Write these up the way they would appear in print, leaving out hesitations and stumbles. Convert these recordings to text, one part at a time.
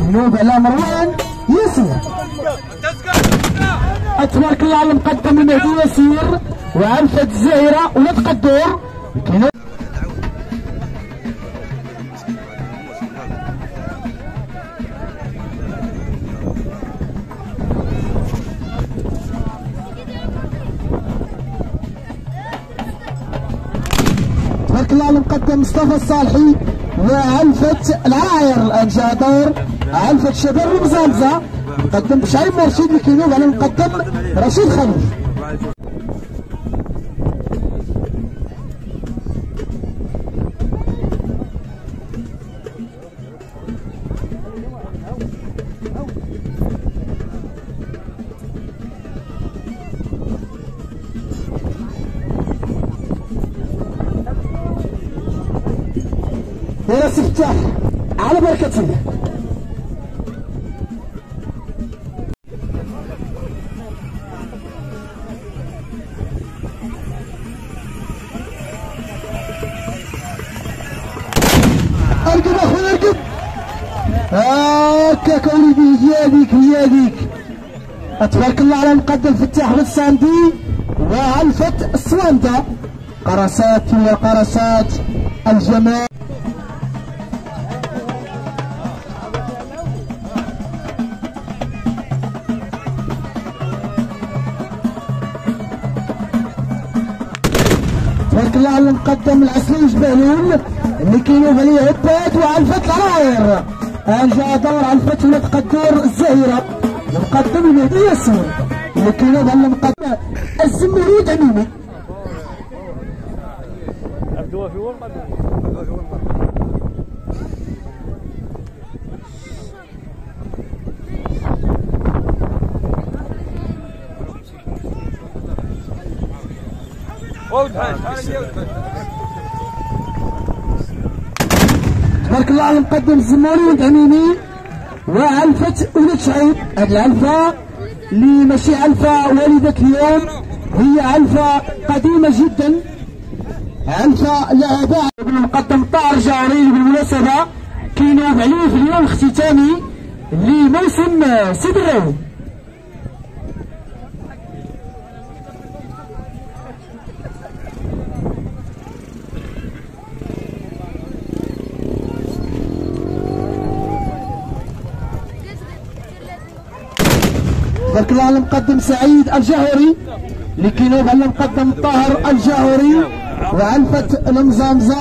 كينوب على مروان ياسر. تبارك الله على المقدم المهدي ياسر وعرفت الزاهره ولاد قدور. كينوب تبارك الله على المقدم مصطفى الصالحي وعلفة العراير. الان جاء دور علفة شباب المزامزه مقدم شعيب مرشد الكينوب على المقدم رشيد خليل. يا فتاح على بركة الله. ارقب اخوي ارقب. هكاك وليدي هي هذيك هي هذيك. تبارك الله على المقدم فتاح بالساندي وعلفة السوانده. قرصات وقرصات الجمال. تبارك الله على المقدم العسلي جبالون اللي كينوب عليه عباد وعلفة العراير. جاء دور علفة ولاد قدور الزاهره المقدم المهدي ياسر اللي كينوب على المقدم الزمرود عميمي. تبارك الله على المقدم الزموري ولد عميمي وعلفة ولد شعيب. هاد العلفة اللي ماشي علفة والدة اليوم، هي علفة قديمة جدا، علفة لعبة. المقدم طاهر جاري بالمناسبة كينوب عليه في اليوم الاختتامي لموسم سيد الراوي. تبارك الله على المقدم سعيد الجهوري اللي كينوب على المقدم طاهر الجهوري وعلفة المزامزه.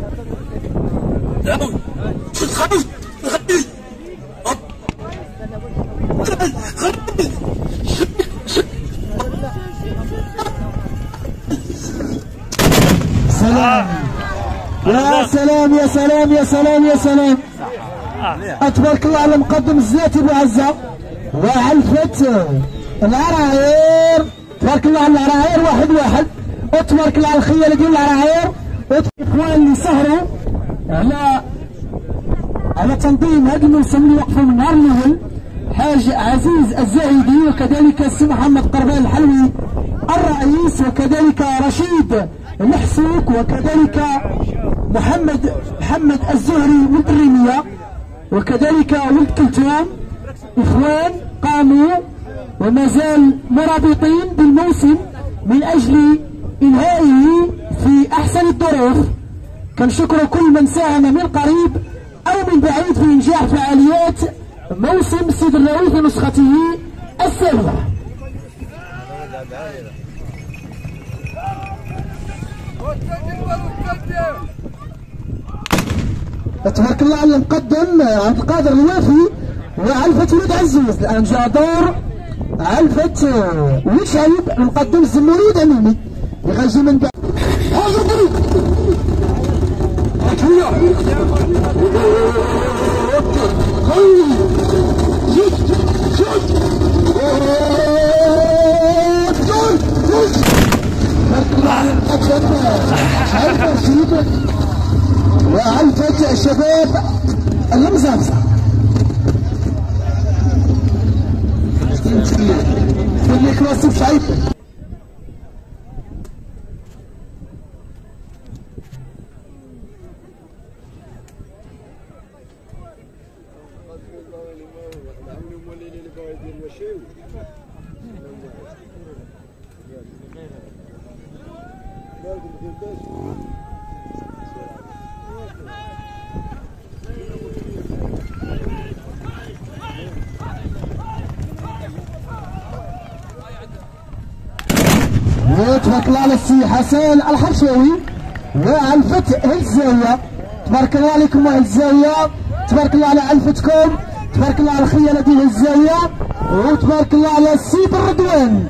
سلام يا سلام يا سلام يا سلام يا سلام. تبارك الله على المقدم الزناتي بوعزه وعلفة العراير. تبارك الله على العراير واحد واحد. وتبارك الله على الخيال ديال العراير. الاخوان اللي سهروا على تنظيم هذا الموسم اللي وقفوا من النهار الاول، حاج عزيز الزاهدي وكذلك السي محمد قربان الحلوي الرئيس وكذلك رشيد المحسوك وكذلك محمد الزهري ولد الريميه وكذلك ولد كلثوم. اخوان قاموا وما زال مرابطين بالموسم من اجل انهائه في احسن الظروف. كنشكر كل من ساهم من قريب او من بعيد في انجاح فعاليات موسم سيد الراوي في نسخته السابعه. تبارك الله على المقدم عبد القادر الوافي وعلفة ولد عزوز. الان جاء دور علفة ولد شعيب المقدم الزموري ولد عميمي يغني من بعد. وعلفة شباب المزامزة. خليك واصف شعيب. تبارك الله على السي حسن الحرشاوي وعلفت اهل الزاويه. تبارك الله عليكم اهل الزاويه، تبارك الله على علفتكم، تبارك الله على الخيه لديه الزاويه، وتبارك الله على السيد الرضوان.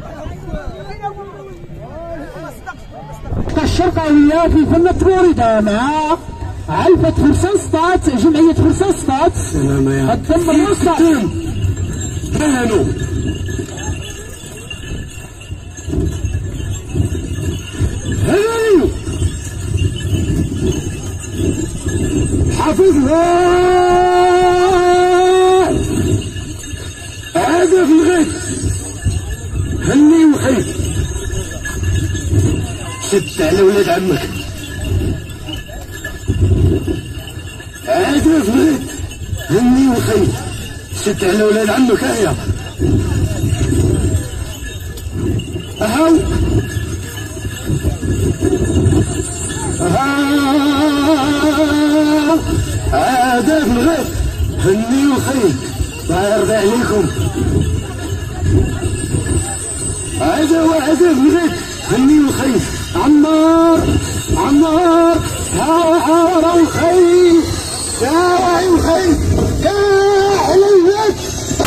الشرقاويه في فن التمورده مع علفة فرسان سطات، جمعيه فرسان سطات الدم الوسط. كانوا حافظها هذا في الغيث هني وخيف شد على ولاد عمك هذا في الغيث هني وخيف شد على ولاد عمك. هيا اهو هذا في الغيث هني وخيف الله يرضى عليكم. هذا واحد في الغيث هني وخيف. عمار عمار هاورا وخيف يا وخيف يا حليلك.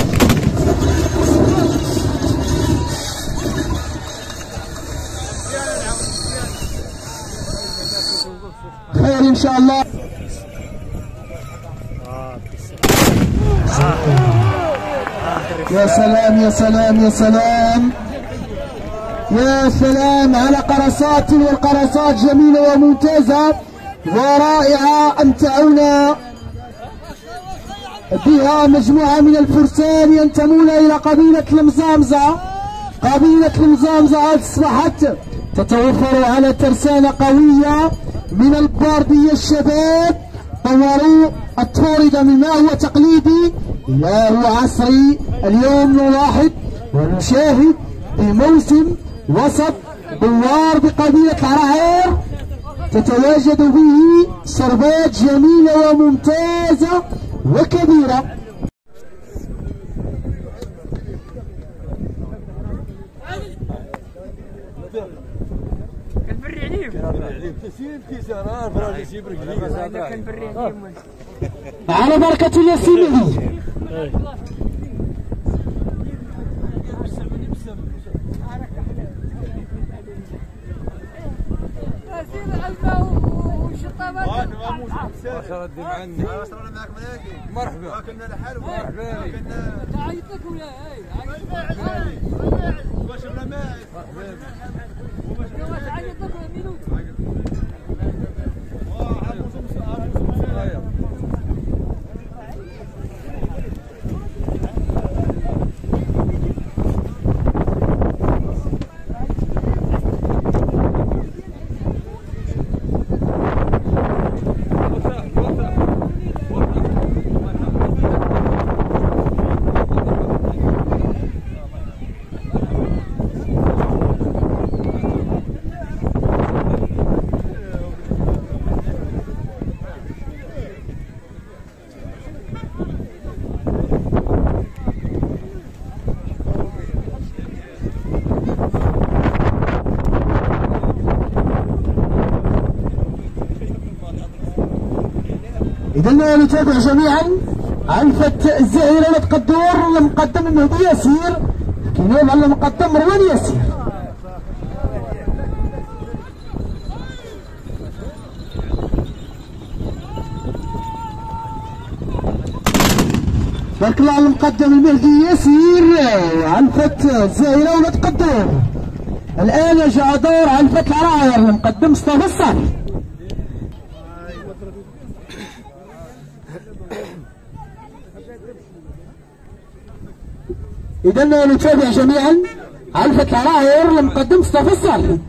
خير ان شاء الله. يا سلام يا سلام يا سلام يا سلام على قرصات، والقرصات جميلة وممتازة ورائعة أمتعونا بها مجموعة من الفرسان ينتمون إلى قبيلة المزامزة. قبيلة المزامزة أصبحت تتوفر على ترسانة قوية من الباردية. الشباب طوروا التموردة مما هو تقليدي إلى هو عصري. اليوم نلاحظ ونشاهد في موسم وسط دوار بقبيلة العراعير تتواجد به شربات جميلة وممتازة وكبيرة. كنبري عليهم على بركة الياسين. مرحبا كنا لحال مرحبا كنا تعيط لك ولا هاي باش بلا ماء مرحبا تعيط لك ولا مينو إذا نتابع جميعا علفة الزاهرة لتقدور المقدم المهدي ياسير كناب على المقدم مروان ياسير. بارك الله على المقدم المهدي ياسير علفة الزاهرة ولا تقدور. الآن جاء دور علفة العراعير المقدم مصطفى الصافي. إذا نتابع جميعا علفة العراعير المقدم مصطفى الصالحي.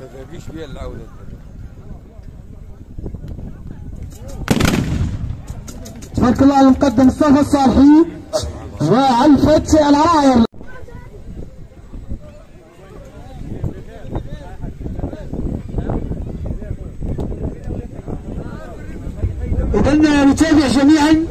باقيش فيها العوده. تبارك الله المقدم مصطفى الصالحي وعلفة العراير. إذن نتابع جميعا.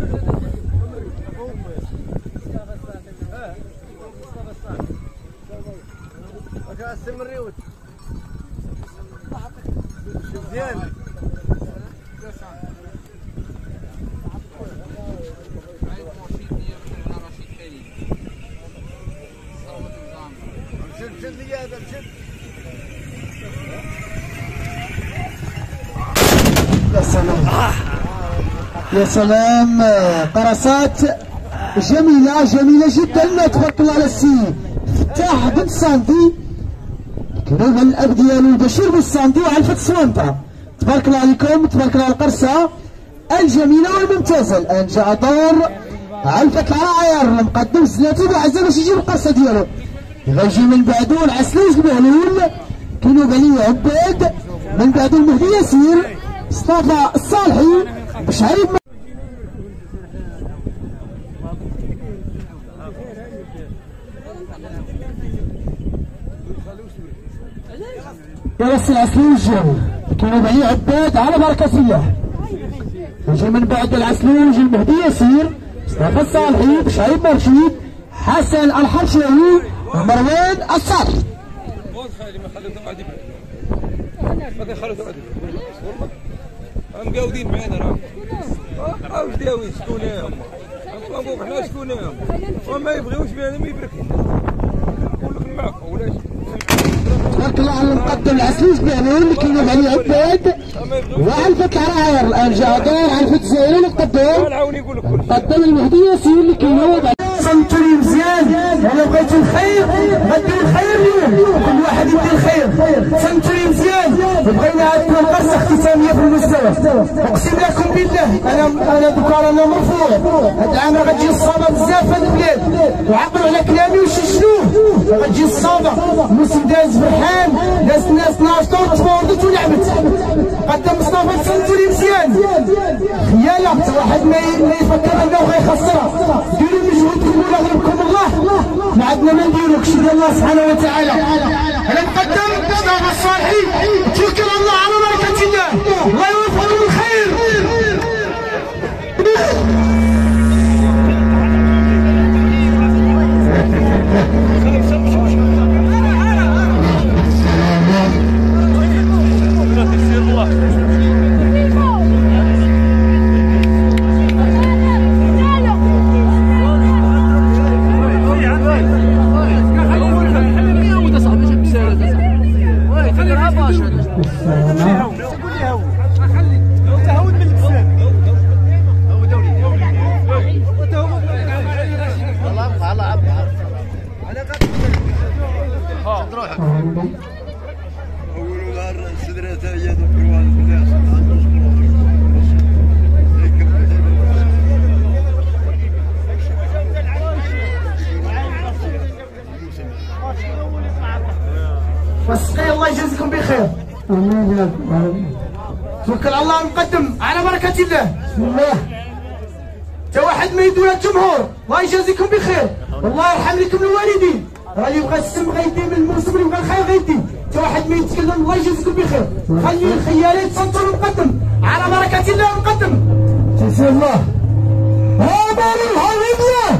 يا سلام قرصات جميلة جميلة جدا. تبارك الله على السي فتاح بن صاندي كذا الاب ديالو بشير بن صاندي وعلفة السوانطة. تبارك الله عليكم، تبارك الله على القرصة الجميلة والممتازة. الآن جاء دور علفة العراير المقدم زلاتي وعزة باش يجيب القرصة ديالو. غيجي من بعدو العسلوج المهلول كينو بلي عباد، من بعدو المهدي ياسير مصطفى الصالحي بشعيب. يا سي العسلوج كينو بلي عباد على بركة الله. يجي من بعد العسلوج المهدي ياسير مصطفى الصالحي بشعيب مرشيد حسن الحرشاوي ومروان الصالحي. ما خليته عادي والله مقاودين معنا راه واش داوي شكونهم نطلبوا حنا شكونهم وما يبغيوش بينا ما يبركين نقول لك معكم ولاش. تبارك الله على المقدم العسلوج بهلول اللي كينوب عليه عباد وعلفة العراير. الان جاء دور علفة الزهيرين قدم المهدي ياسين اللي كينوب صنتوني مزيان. انا بغيت الخير غدير الخير اليوم، كل واحد يدير الخير. صنتوني مزيان وبغينا تكون قرصه اختتاميه في المستوى. اقسم لكم بالله انا دوكا رانا مرفوع. هذا العام غتجي الصابه بزاف في البلاد، وعقلوا على كلامي وشنو غتجي الصابه. الموسم داز فرحان، داز الناس ناشطه وتفوضت ولعبت. قدم مصطفى صنتوني مزيان خياله حتى واحد ما يفكر انه غيخسرها. ديروا مجهودكم ولا غلبكم الله، ما عندنا ما نديرو كشي ديال الله سبحانه وتعالى. انا نقدم مصطفى الصالحي توكل على الله على بركه الله، الله يوفقكم بالخير. والسقي الله يجازيكم بخير. توكل على الله نقدم على بركة الله. بسم الله. تا واحد ما يدور الجمهور، الله يجازيكم بخير والله يرحم لكم الوالدين. راه اللي بغى السم غيدي من الموسم، اللي بغى الخير غيدي. تا واحد ما يتكلم الله يجازيكم بخير. خلي الخيالات تصنتوا نقدم على بركة الله نقدم. بسم الله. هذا الحبيب الله.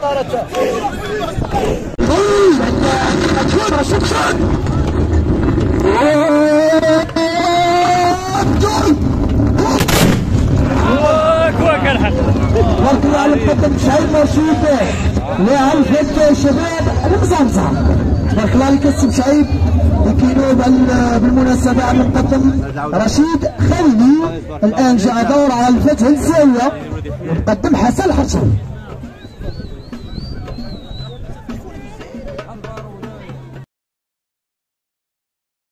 تبارك الله على مقدم شعيب مرشود لعرفة شباب المزعمزعة. تبارك الله عليك السي شعيب يكينوا بالمناسبة على مقدم رشيد خليلي. الآن جاء دور على الفتح الزاوية ومقدم حسن الحرشاوي.